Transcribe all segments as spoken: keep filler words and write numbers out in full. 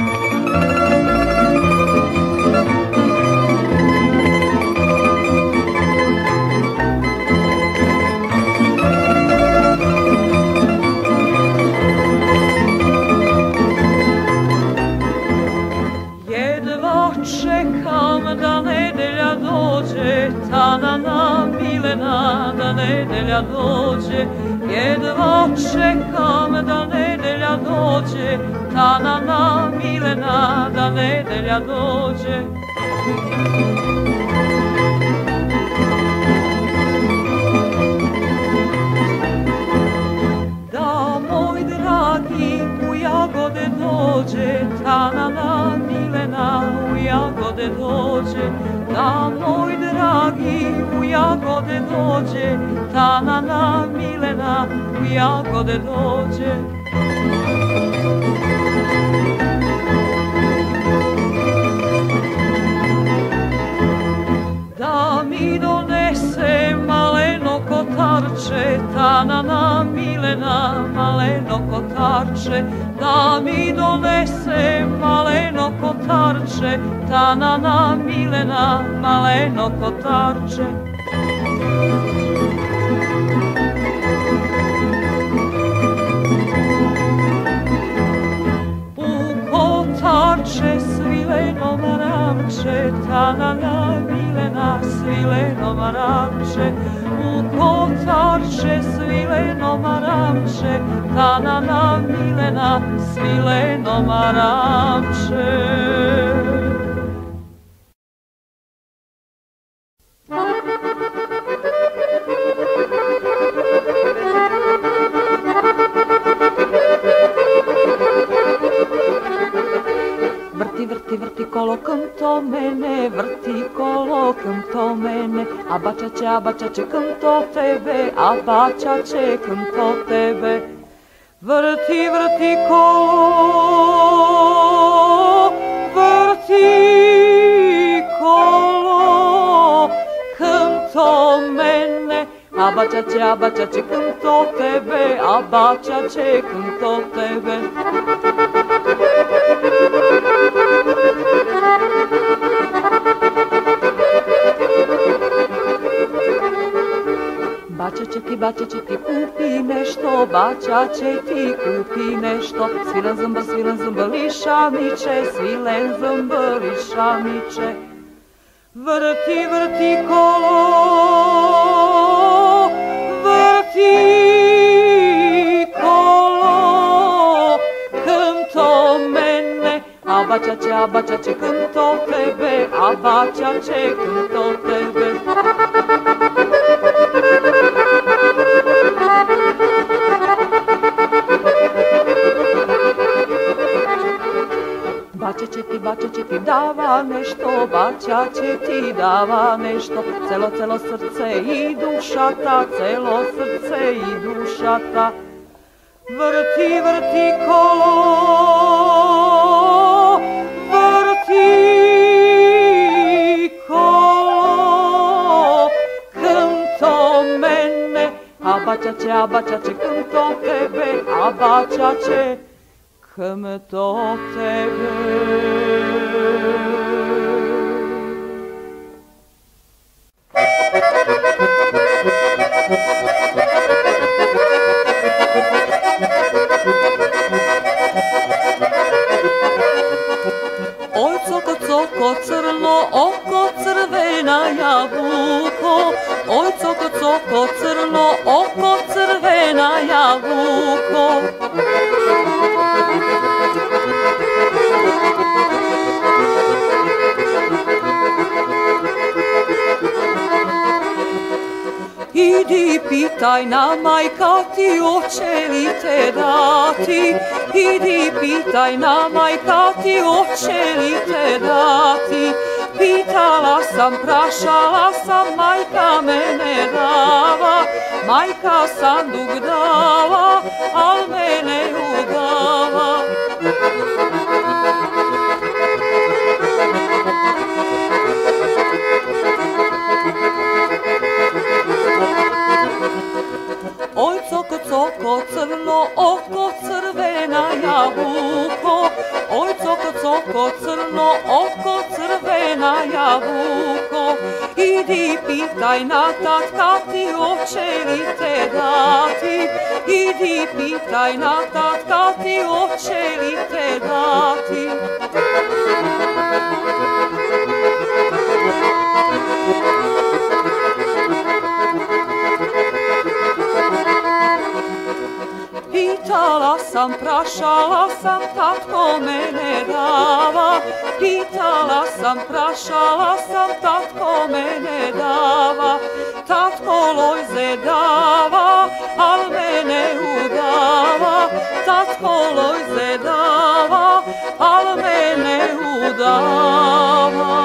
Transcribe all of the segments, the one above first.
Tanana Milena, da nedelja dođe, jedva čekam da nedelja dođe, Tanana Milena, da nedelja dođe. Da moj dragi u jagode dođe, Tanana Milena, u jagode dođe, da moj dragi u jagode dođe, Tanana Milena, u jagode dođe. Da mi donese maleno kotarče, Tanana Milena, maleno kotarče, da mi donese maleno kotarče, Tanana Milena, maleno kotarče. U kotarče svileno maramče, Tanana Milena, svileno maramče, u kotarče svileno maramče, Tanana Milena, svileno maramče. Vrti, vrti, vrti kolo to mene, vrti kolo to mene, a bačaće, a bačaće to tebe, a bačaće to tebe. Vrti, vrti kolo, vrti kolo to mene, a bačaće, a bačaće to tebe, a bačaće to tebe. Bača će ti, bača će ti kupi nešto, bača će ti kupi nešto, svilen zumbr, svilen zumbr, lišamiće, svilen zumbr, lišamiće. Vrti, vrti kolo, vrti kolo, to mene, a bača će, a bača će to tebe, a bača će to tebe. Bača će ti, bača će ti dava nešto, bača će ti dava nešto, celo, celo srce i dušata, celo srce i dušata. Vrti, vrti kolo, vrti kolo, to mene, a bača će, a bača će to tebe, a bača će to tebe. Oj, coko, coko, crno oko, crvena jabuko, oj, coko, coko, crno oko, crvena jabuko. Idi pitaj na majka ti oće li te dati, idi pitaj na majka ti oće li te dati. Pitala sam, prašala sam, majka mene dava, majka sanduk dava, al mene udava. Oj, coko, coko, crno oko, crvena jabuko, oj, coko, coko, crno oko, crvena jabuko. Idi pitaj na tatka ti hoće li te dati. Idi pitaj na tatka ti hoće li te dati. Pitala sam, prašala sam, tatko mene dava. Pitala sam, prašala sam, tatko mene dava. Tatko lojze dava, al mene udava. Tatko lojze dava, al mene udava.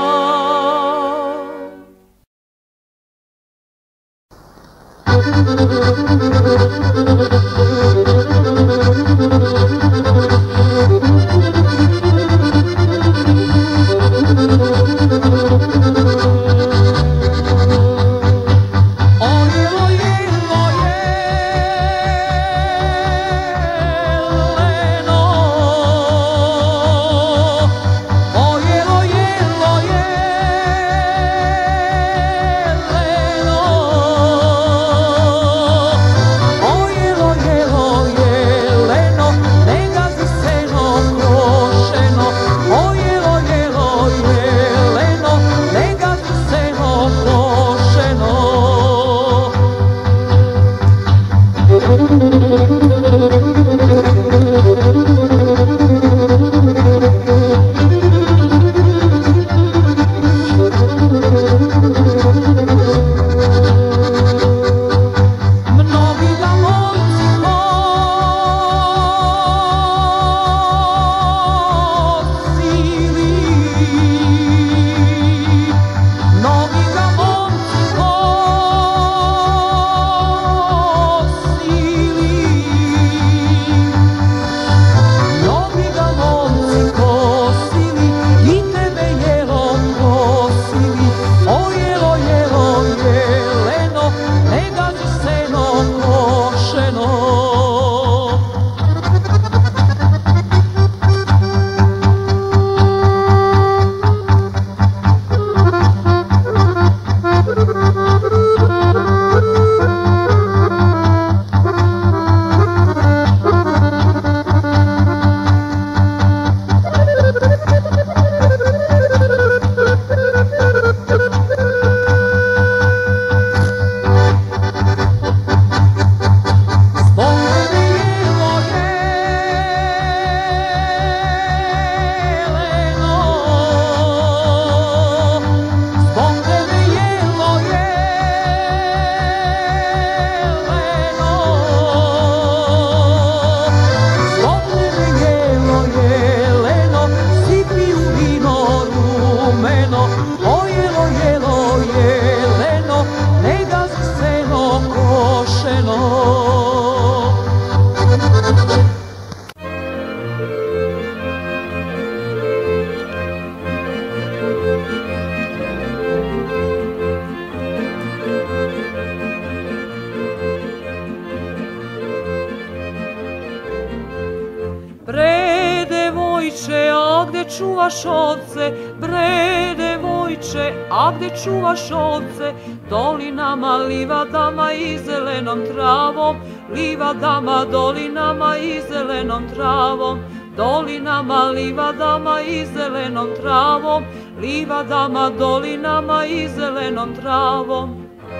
čuvaš ovce, bre devojče, a gde čuvaš ovce? Dolinama, livadama i zelenom travom, livadama, dolinama i zelenom travom, dolinama, livadama i zelenom travom, livadama, dolinama i zelenom travom.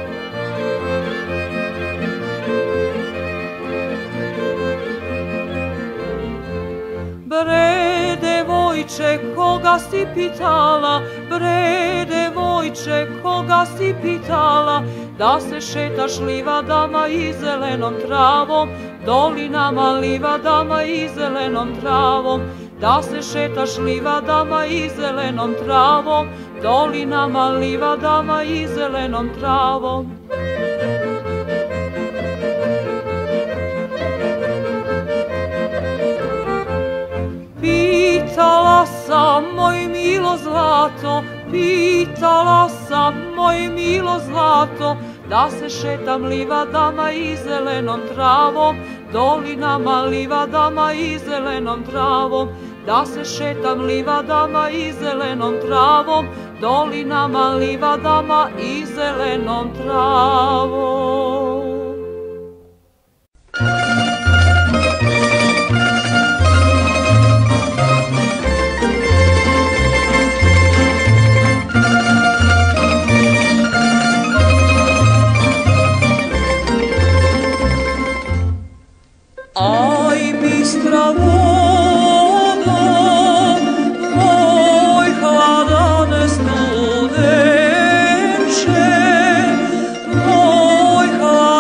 Bre devojče, koga si pitala, bre devojče, koga si pitala, da se šetaš livadama i zelenom travom, dolinama, livadama i zelenom travom, da se šetaš livadama i zelenom travom, dolinama, livadama i zelenom travom. Pitala sam, moj milo zlato, pitala sam, moj milo zlato, da se šetam livadama i zelenom travom, dolinama, livadama i zelenom travom, da se šetam livadama i zelenom travom, dolinama, livadama i zelenom travom. Aj, bistra vodo, moj hladan studenče, moj hladan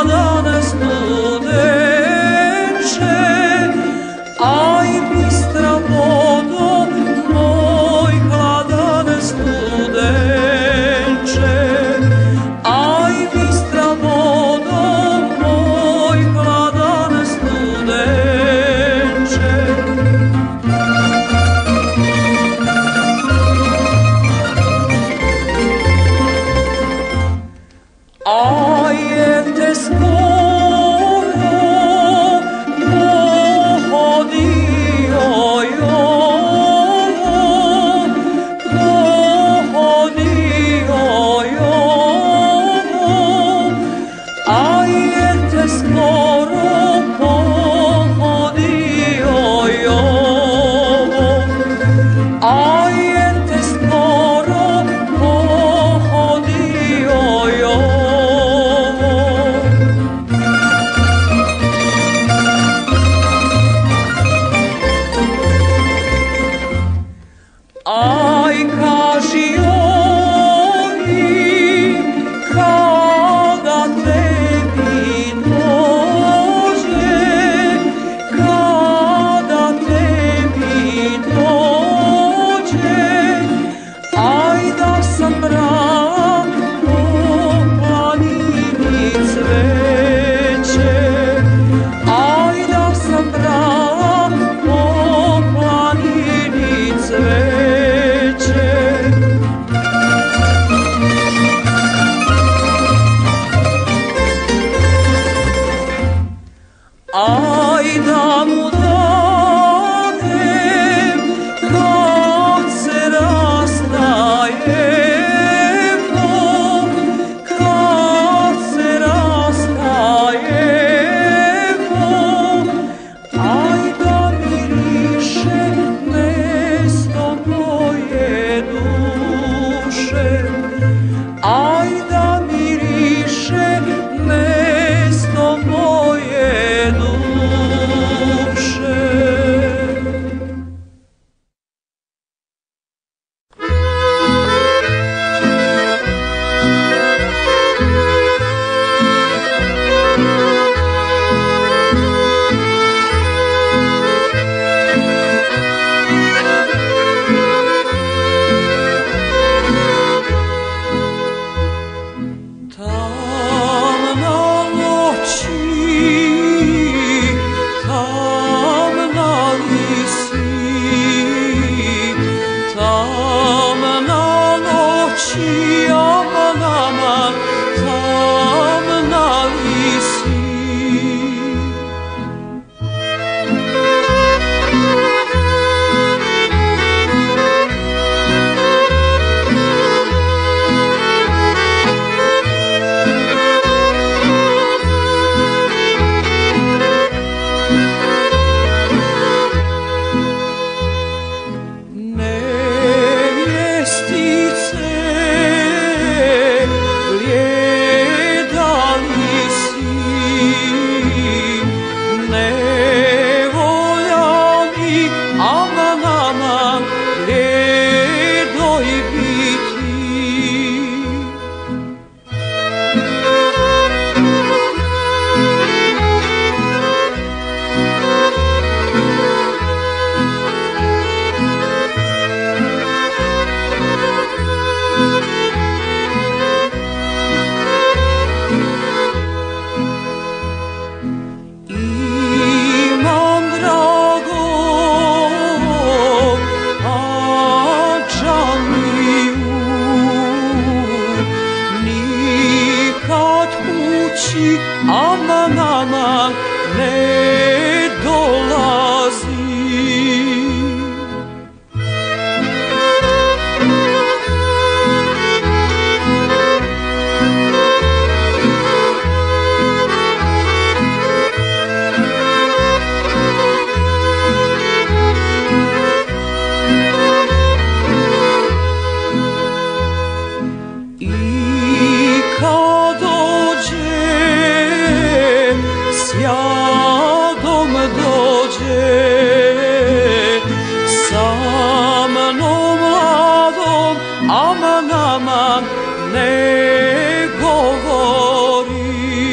aman, aman, ne govori.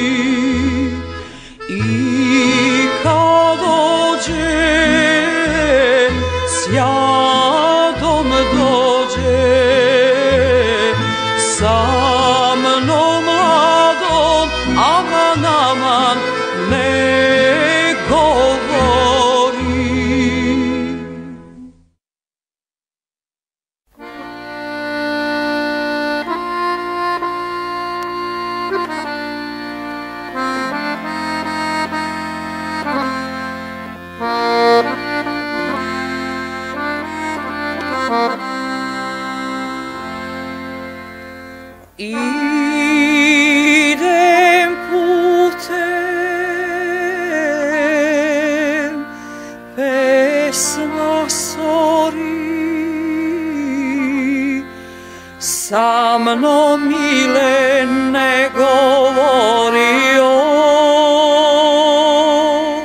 I kad dođe, s jadom dođe, sa mnom mladom, aman, aman, ne govori. Idem putem, pesma sori, sa mnom mile ne govori on.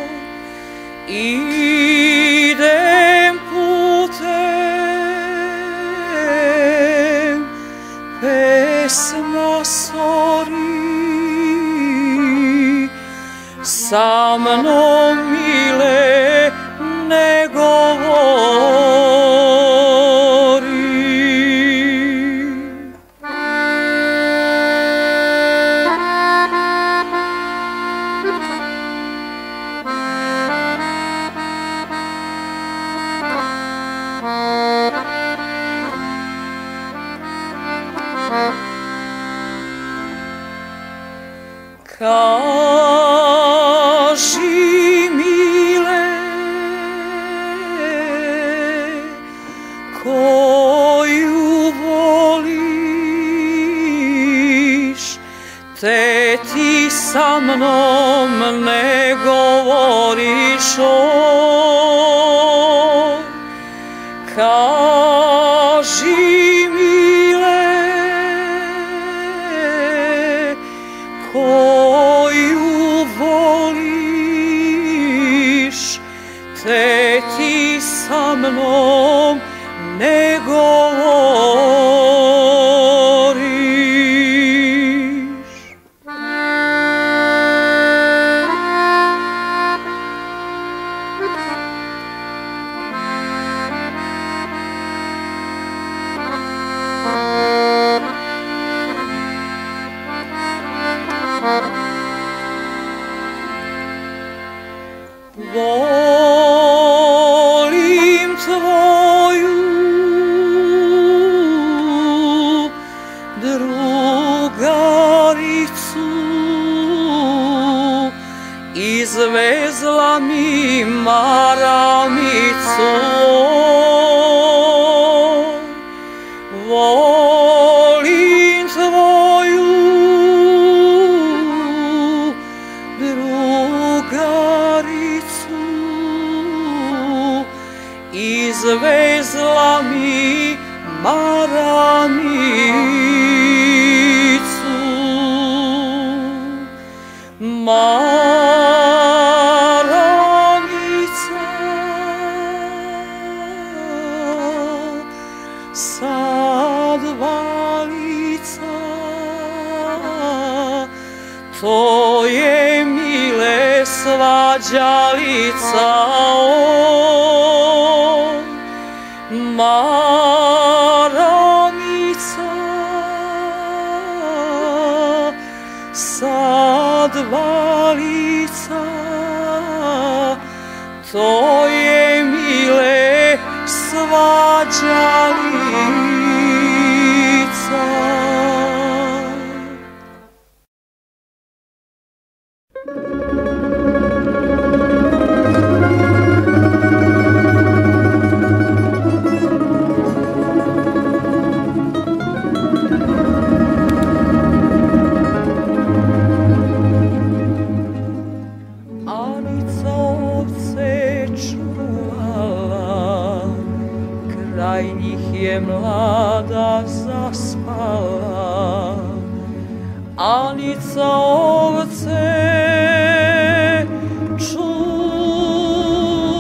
Idem putem, pesma sori, sa mnom mile ne govori. Kaži mile, koju voliš, te ti sa mnom ne govoriš on. Kaži mile, koju voliš, te ti sa mnom ne govoriš. Volim tvoju drugaricu, izvezla mi maramicu. Volim tvoju drugaricu, izvezla mi maramicu. Maramica, sad valica, to je mile svađalica on. Maramica, sad valica, to je mile svađalica. Kraj njih je mlada zaspala, Anica ovce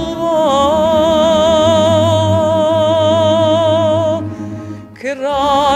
čuva. Kraj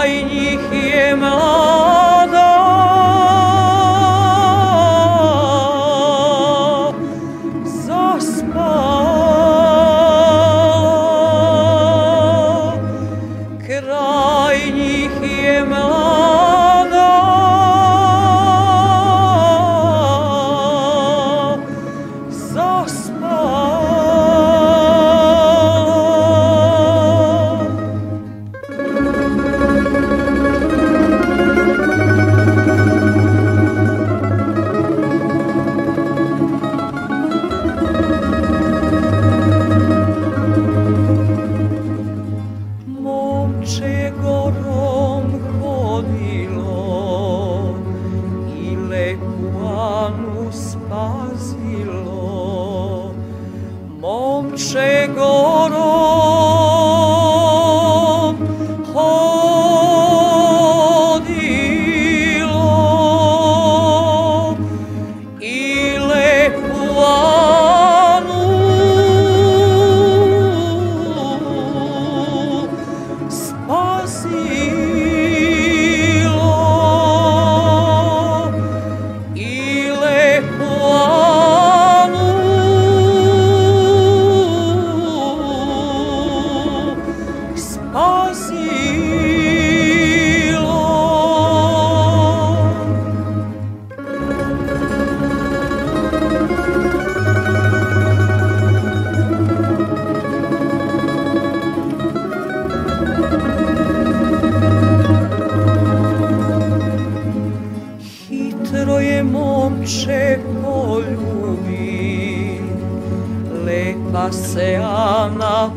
Se Ana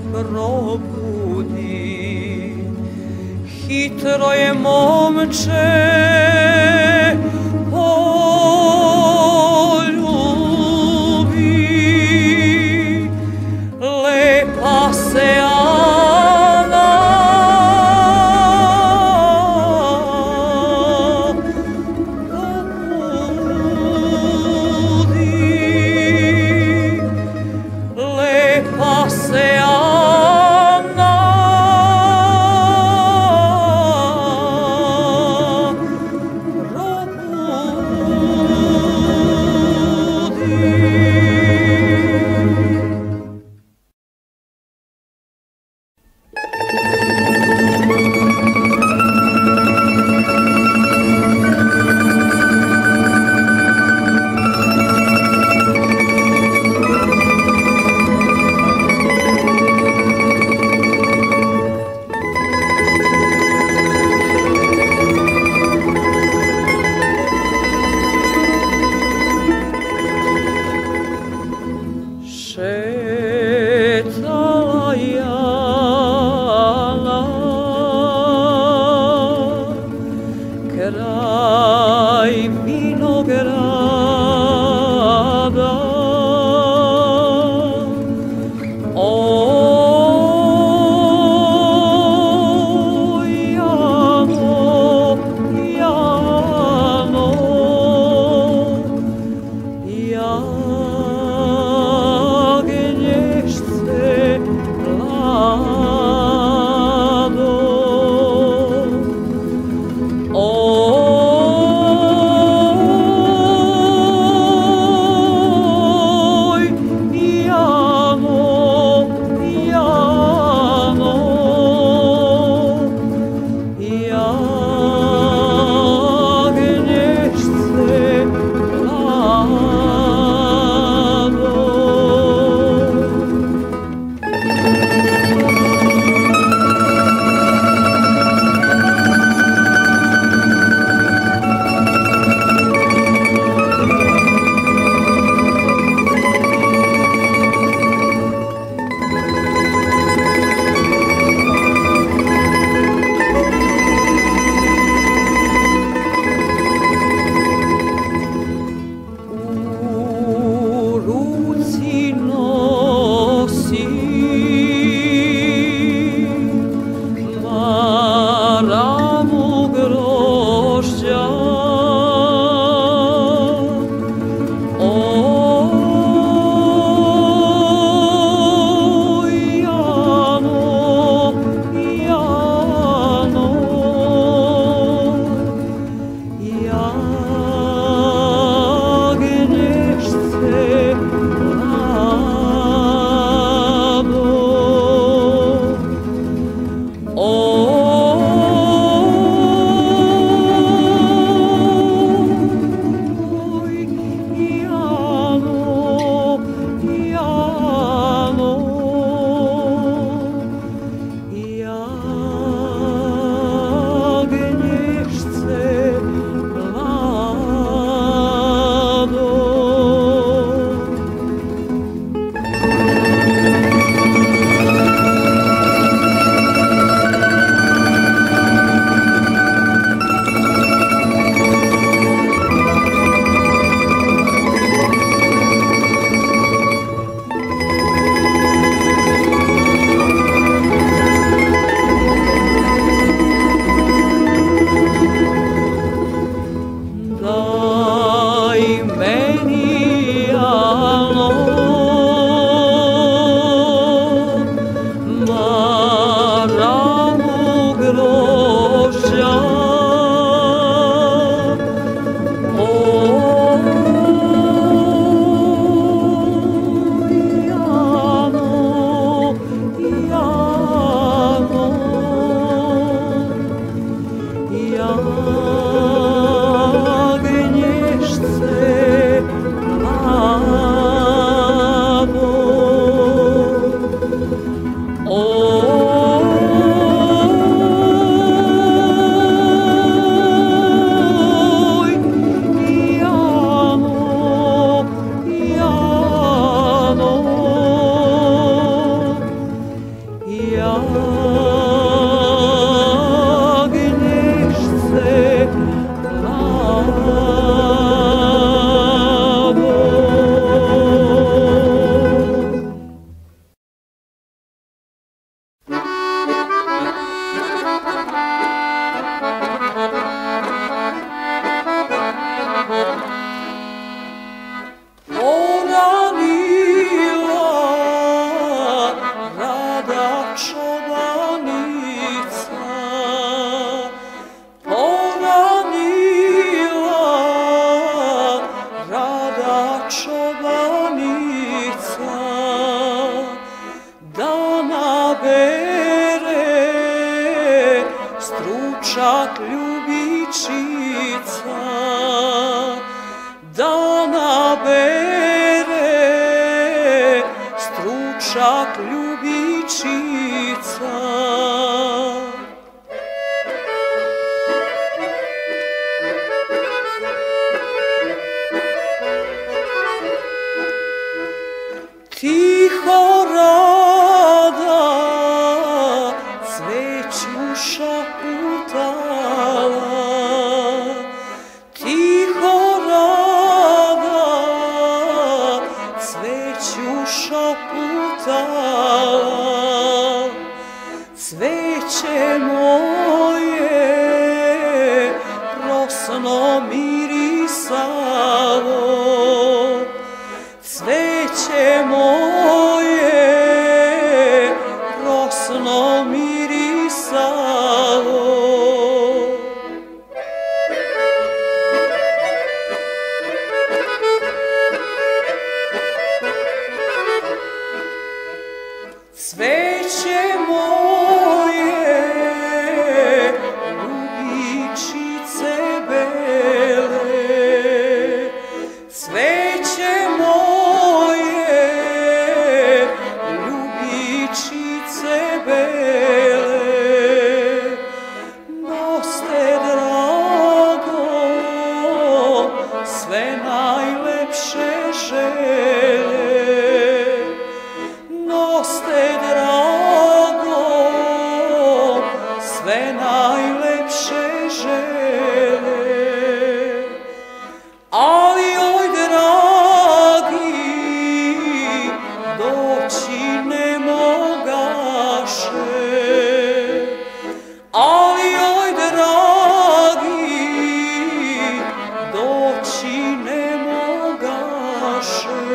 probudi, hitro je momče poljubi, lepa se Ana stručak ljubičica da nabere, stručak ljubičica. Tiho rada cveću šaputala, tiho rada cveću šaputala, cveće moje rosno mirisalo, cveće moje rosno mirisalo. Cveće moje ljubičice bele, cveće moje ljubičice bele, noste drago sve najlepše žele, noste drago sve najlepše žele. Ali oj dragi, doći ne mogaše, ali oj dragi, doći ne mogaše,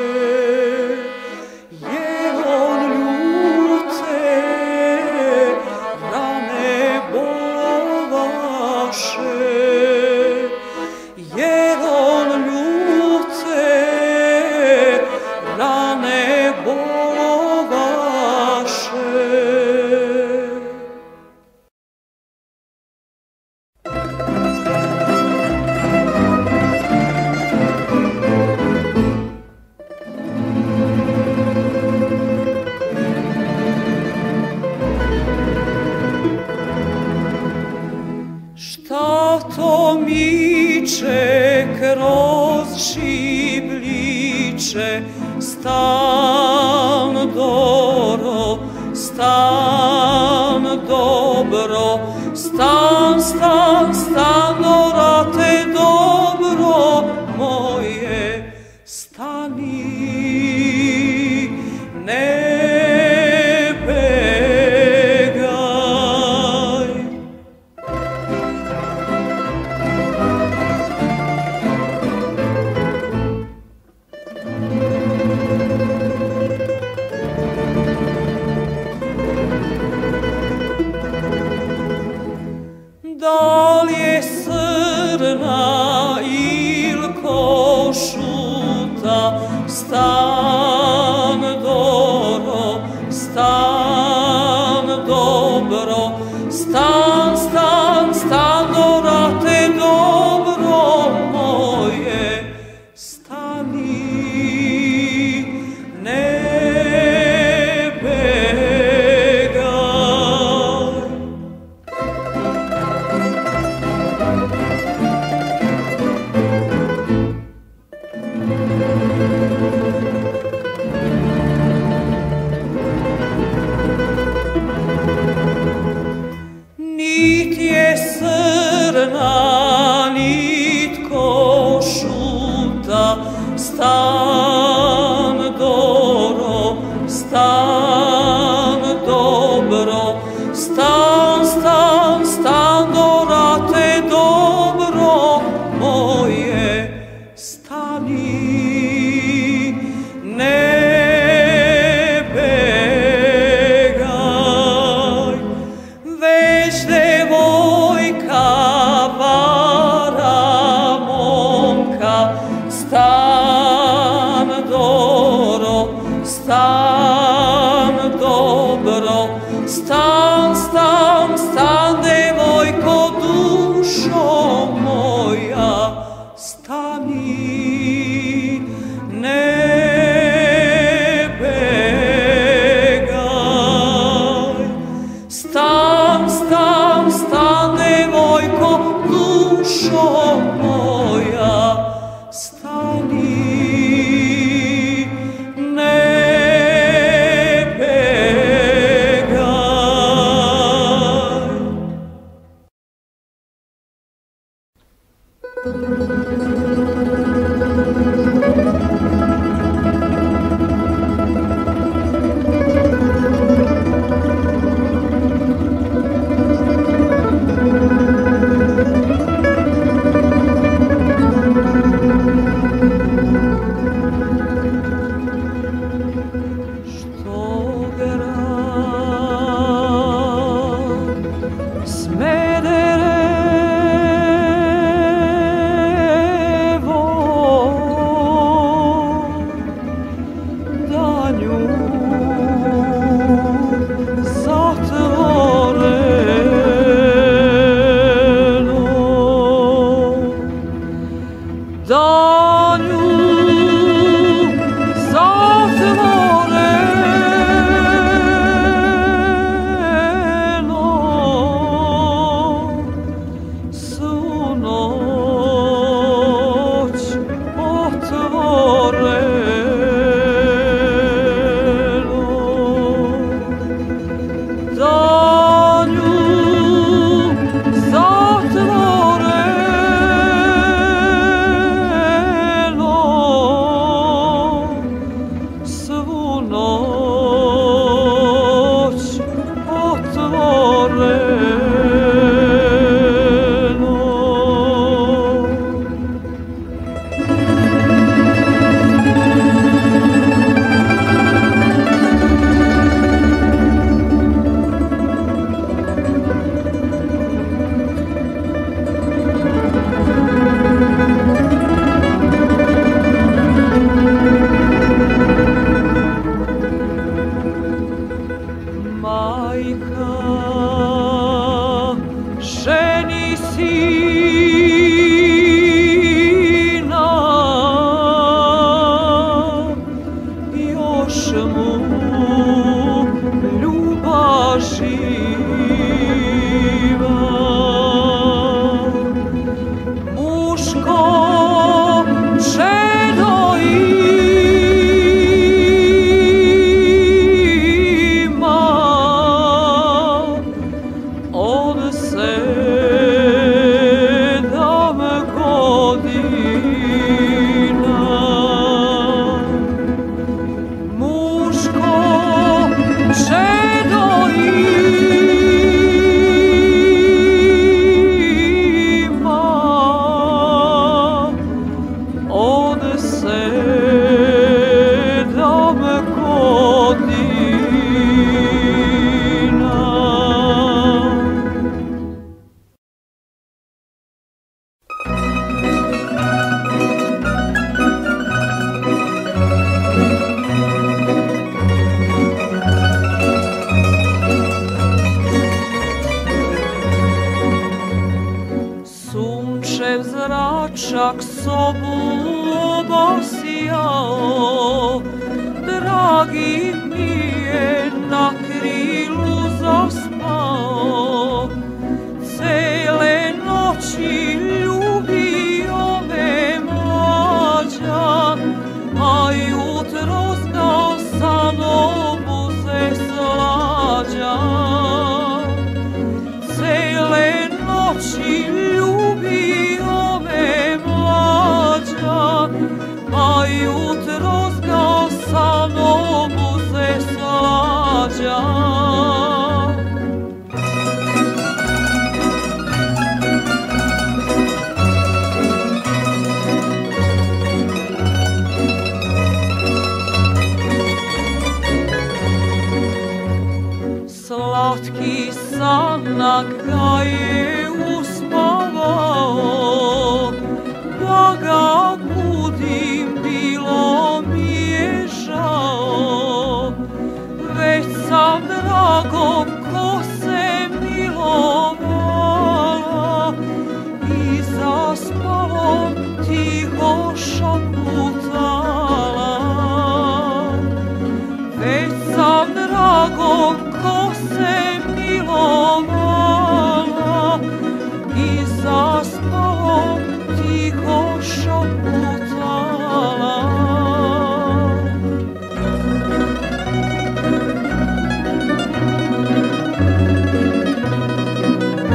jer on ljute rane bolovaše, jer on ljute rane bolovaše. Šta to miče kroz šibliće, stan doro, stan dobro, stan, stan, stan dorate dobro moje, stani, ne begaj. Da li je srna il košuta, stan doro, stan dobro, stan, stan, stan dorate dobro moje, stani, ne begaj. Nit je srna, nit košuta, stan doro, stan dobro, stan, stan, stan dorate dobro moje, stani, ne begaj. Već devojka vara momka, stan doro, stan dobro, stan, stan, stan dušo moja, stani, ne begaj. zračak sobu obasjao, dragi mi je na krilu zaspao. Cele noći ljubio me mlađa, a jutro znao sam obuze slađa. Cele noći ljubio me mlađa, a jutro znao sam obuze slađa. Slatki sanak ga je uspavao, pa ga budim, bilo mi je žao. Već sam dragom kose milovala i zaspalom tiho šaputala. Već sam dragom kose milovala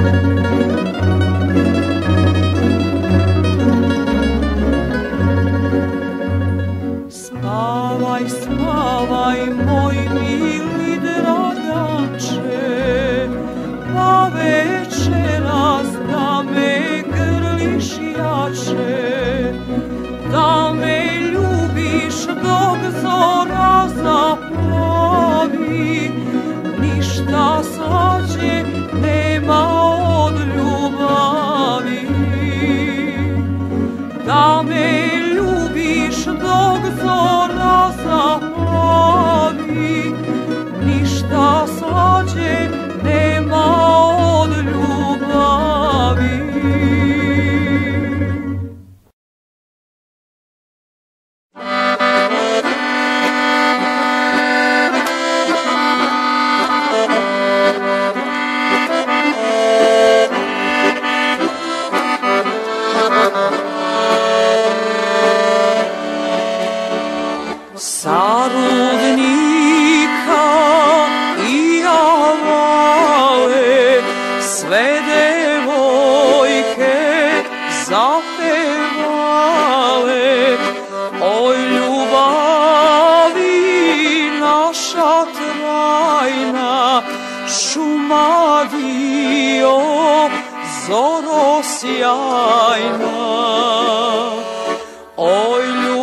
Spavaj, spavaj, moj mili draganče, pa večeras da me grliš jače, da me ljubiš dok zora zaplavi, ništa slađe nema od ljubavi. Da me ljubiš dok zora zaplavi, ništa slađe nema od ljubavi. Sa rudnika i avale sve devojke zapevale, oj ljubavi naša trajna, Šumadija zoro sjajna. Oj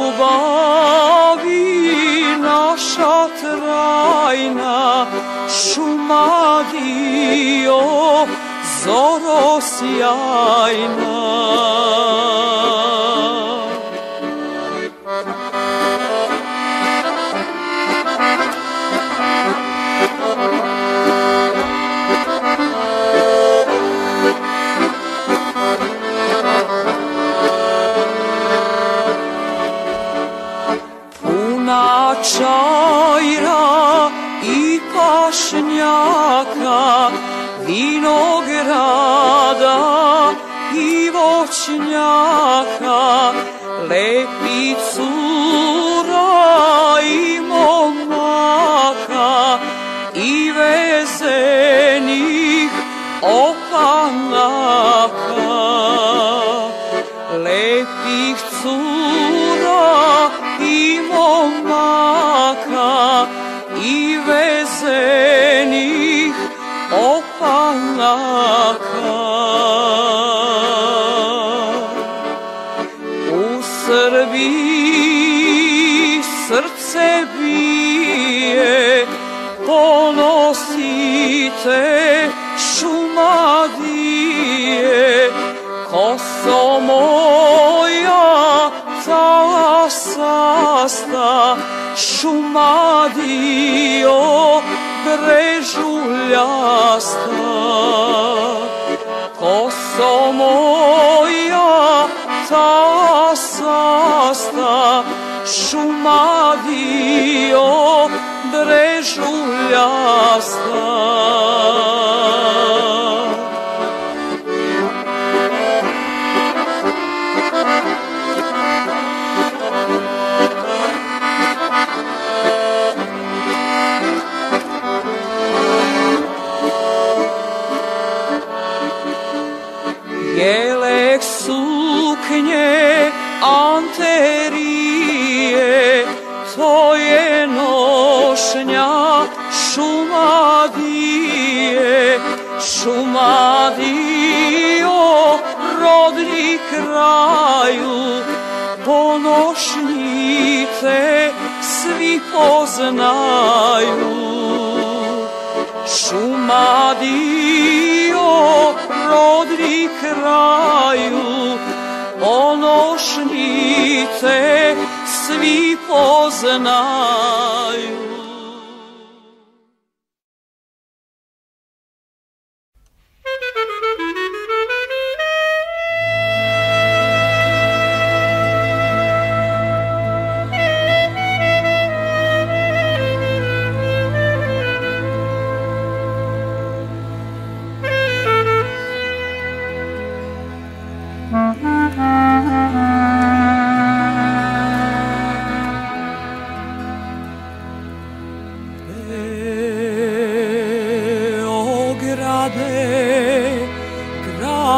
ljubavi naša trajna, Šumadija zoro sjajna. Puna čajra i pašnjaka, vinograda i voćnjaka, lepi cura i momaka i vezenih opanaka, lepih cura i momaka i vezenih opanaka. U Srbiji srce bije, ponosite Šumadije, koso moja talasasta, Šumadijo brežuljasta. Koso moja talasasta, Šumadijo brežuljasta. Jelek suknje anterije, to je nošnja Šumadije. Šumadijo, rodni kraju, po nošnji te svi poznaju. Šumadijo, rodni kraju, po nošnji te svi poznaju.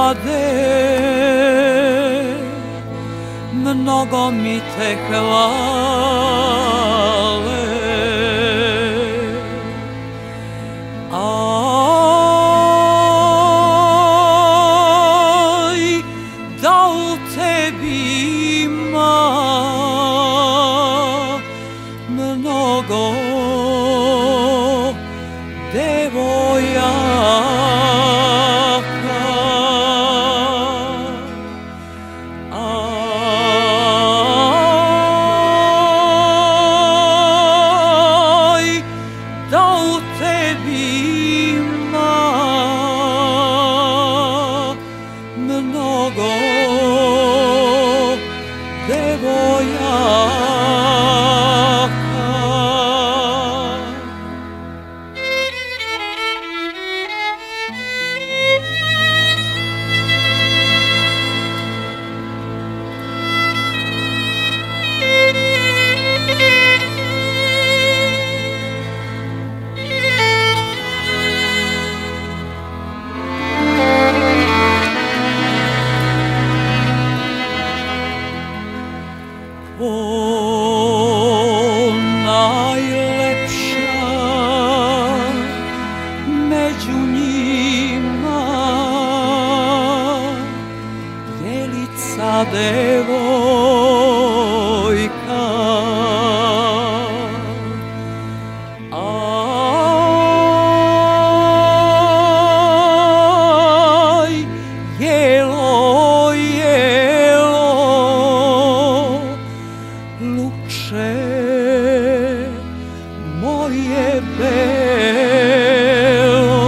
sade, mnogo mi te hvale. Aj, da u tebi ima mnogo devojaka. Aj, da u tebi ima mnogo devojaka. O, najlepša među njima, Jelica devojka. Aj, jelo, jelo, lukše moje belo.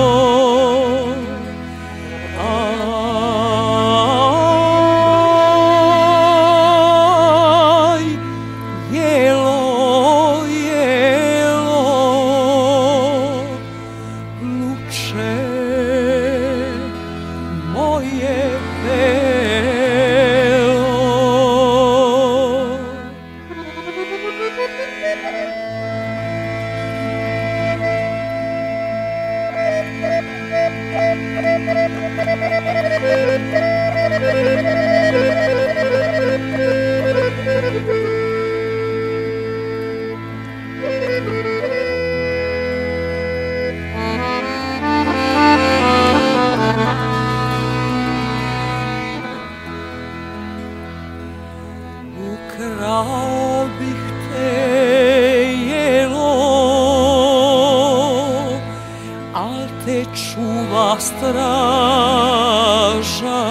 Aj, jelo, jelo, lukše moje belo. Ukrao bih te, jelo, al te čuva straža.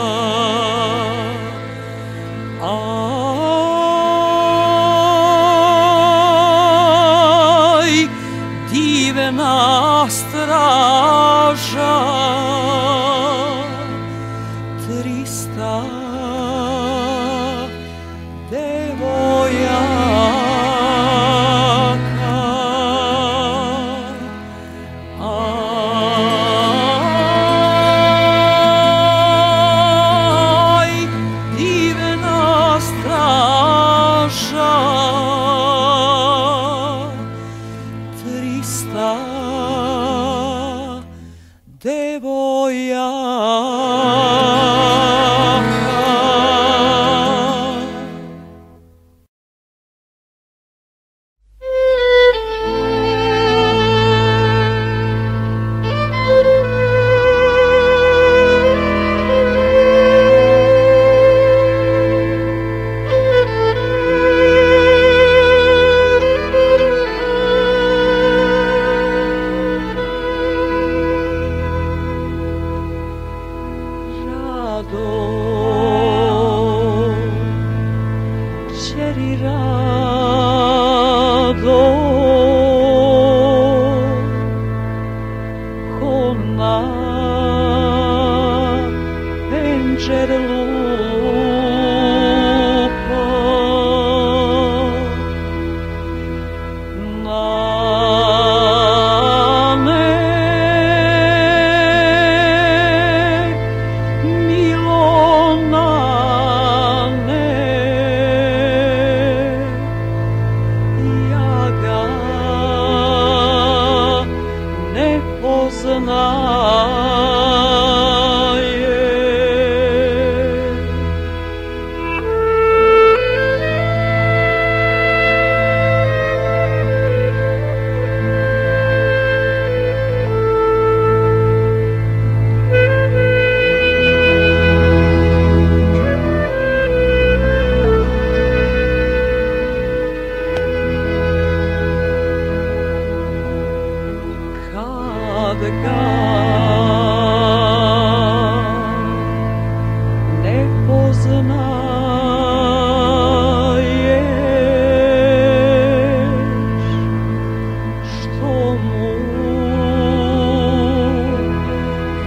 Aj, divna straža, trista devojaka. Aj, divna straža, trista poznaje.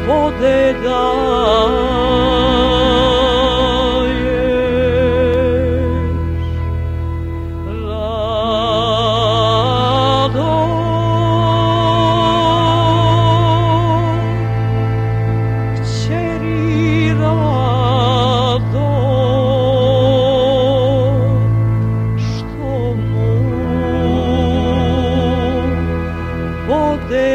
vode daješ, rado, kćeri rado, što mu vode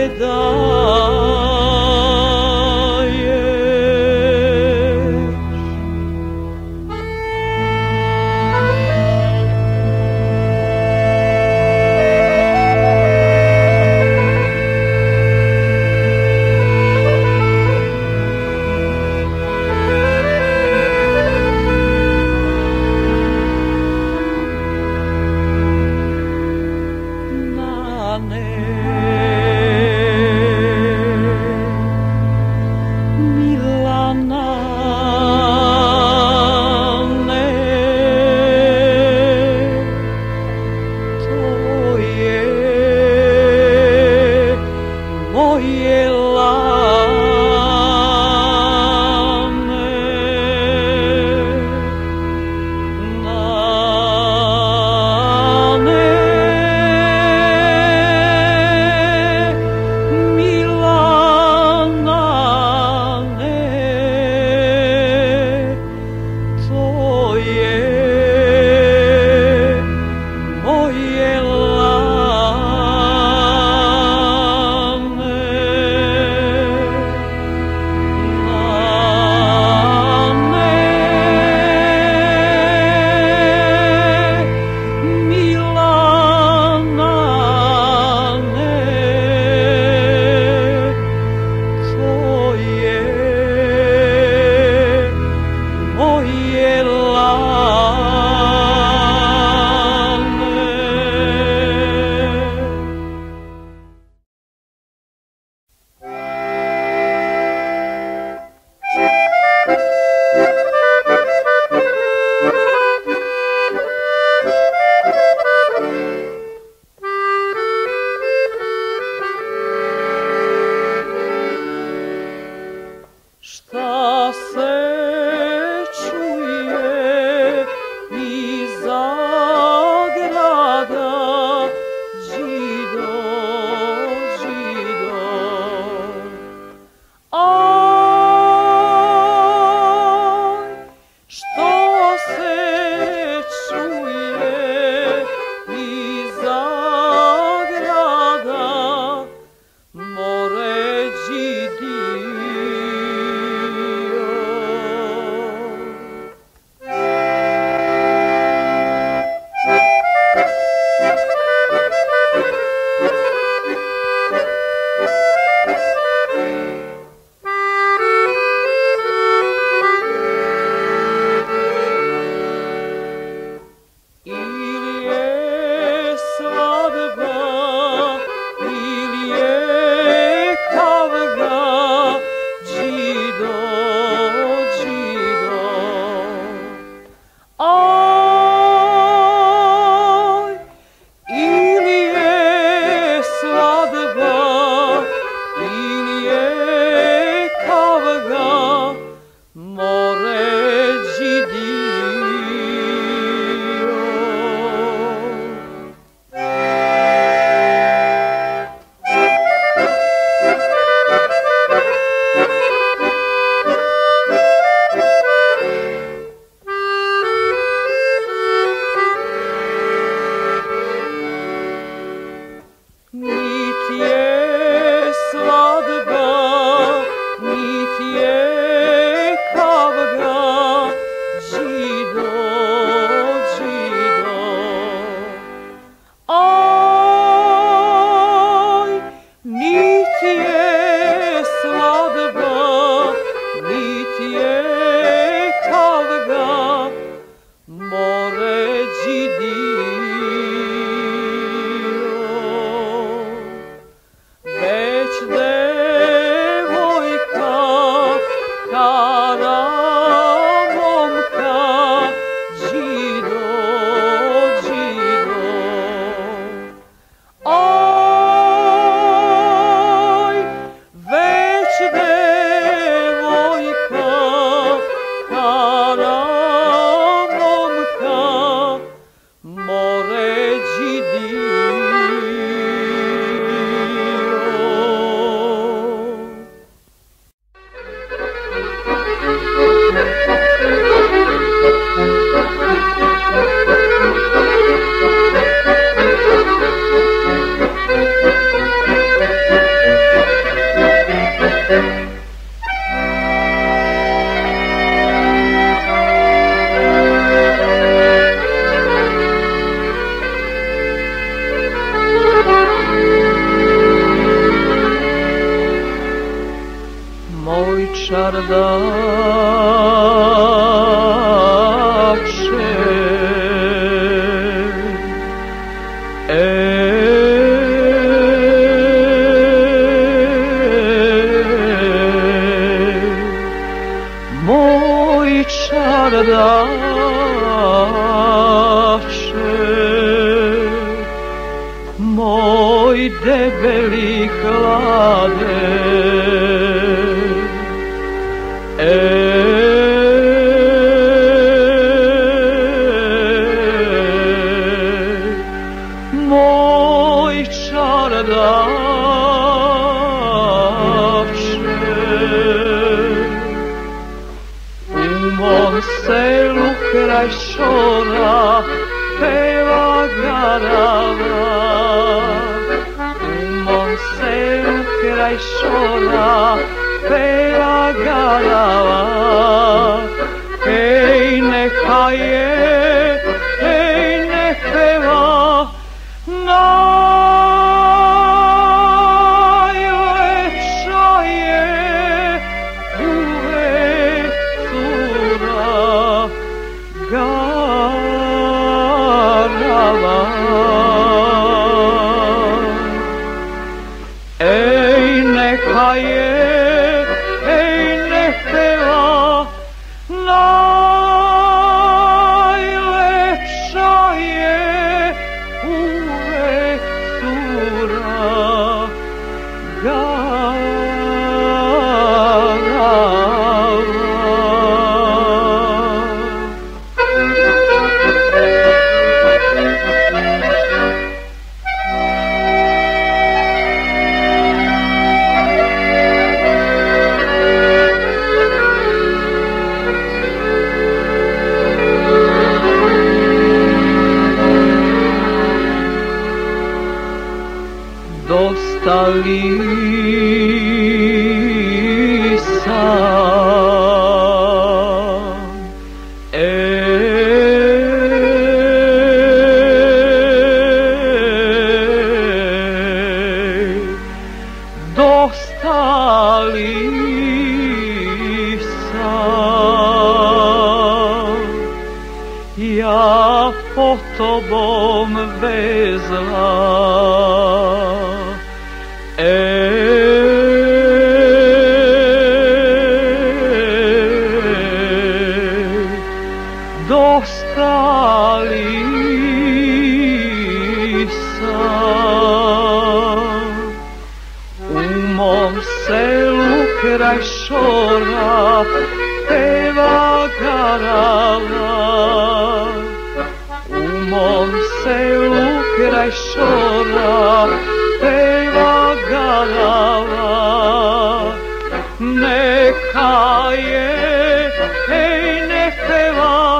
daješ. moj čardače, moj čardače, moj debeli hlade, moj čardače, u mom selu kraj šora peva garava, u mom selu kraj šora peva garava. Hej, neka je, hej, ne peva, najlepša je uvek cura garava. Ej, neka je, ej, ne peva, najlepša je uvek cura garava. Dosta li sam, ej, dosta li sam, ja po tobom vezla. Dosta li sam, u mom selu kraj šora peva garava, u mom selu kraj šora peva garava. Neka je, ej, ne peva,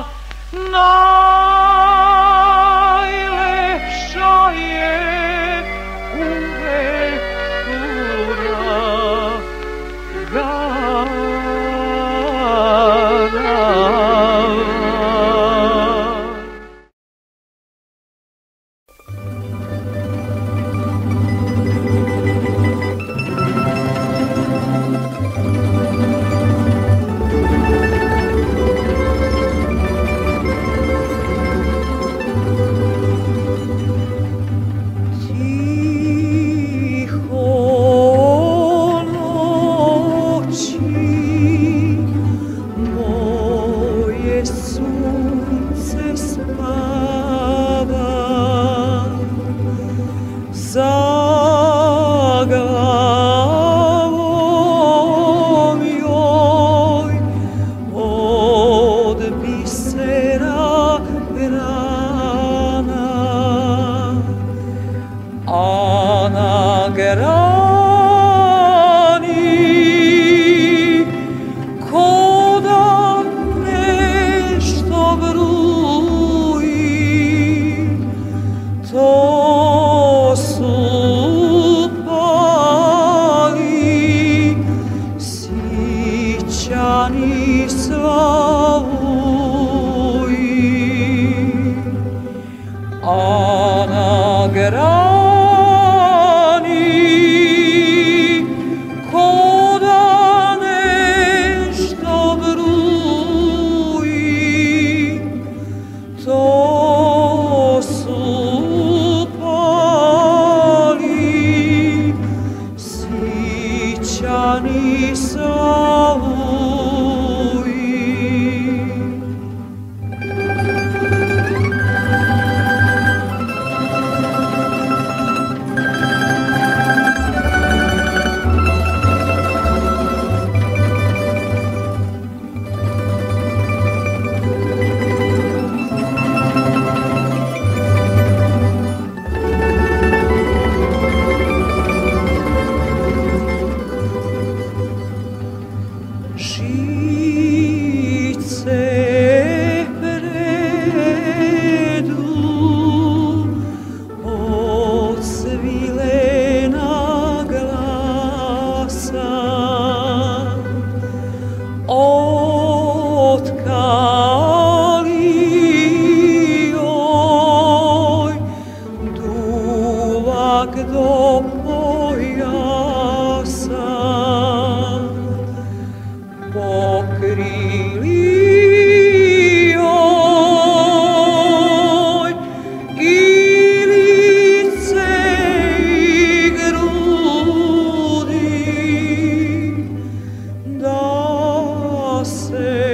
najlepša je uvek cura garava. grani, ko da ne žice predu od svilena glasa, otkali joj duvak do pojasa, pokrili joj i lice i grudi, da se